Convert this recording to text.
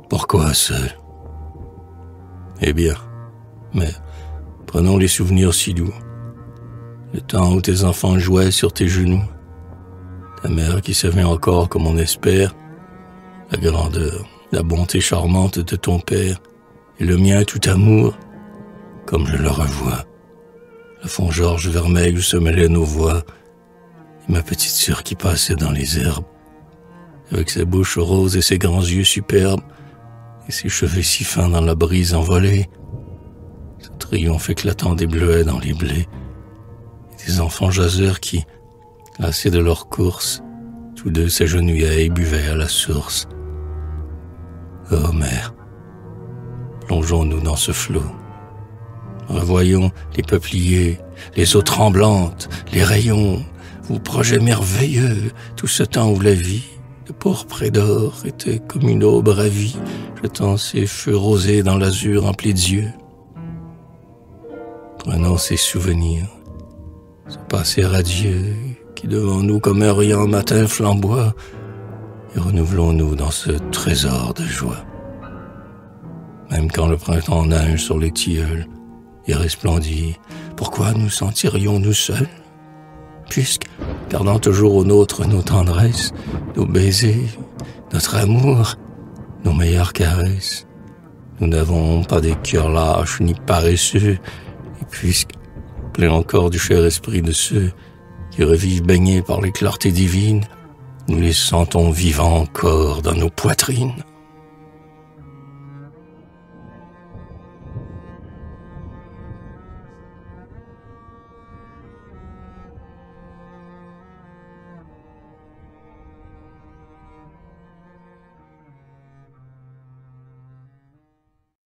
Pourquoi seul? Eh bien, mère, prenons les souvenirs si doux. Le temps où tes enfants jouaient sur tes genoux. Ta mère qui savait encore, comme on espère, la grandeur, la bonté charmante de ton père, et le mien tout amour, comme je le revois. Le fond Georges vermeil où se mêlaient nos voix, et ma petite sœur qui passait dans les herbes, avec ses bouches roses et ses grands yeux superbes, et ses cheveux si fins dans la brise envolée, ce triomphe éclatant des bleuets dans les blés, et des enfants jaseurs qui, lassés de leur course, tous deux s'agenouillaient et buvaient à la source. Oh mère, plongeons-nous dans ce flot. Revoyons les peupliers, les eaux tremblantes, les rayons, vos projets merveilleux, tout ce temps où la vie, de pourpre et d'or, était comme une aube ravie, jetant ses feux rosés dans l'azur empli d'yeux. Prenons ces souvenirs, ce passé radieux, qui devant nous comme un riant matin flamboie, et renouvelons-nous dans ce trésor de joie. Même quand le printemps neige sur les tilleuls et resplendit, pourquoi nous sentirions-nous seuls? Puisque, gardant toujours au nôtre nos tendresses, nos baisers, notre amour, nos meilleures caresses, nous n'avons pas des cœurs lâches ni paresseux, et puisque, plein encore du cher esprit de ceux qui revivent baignés par les clartés divines, nous les sentons vivants encore dans nos poitrines.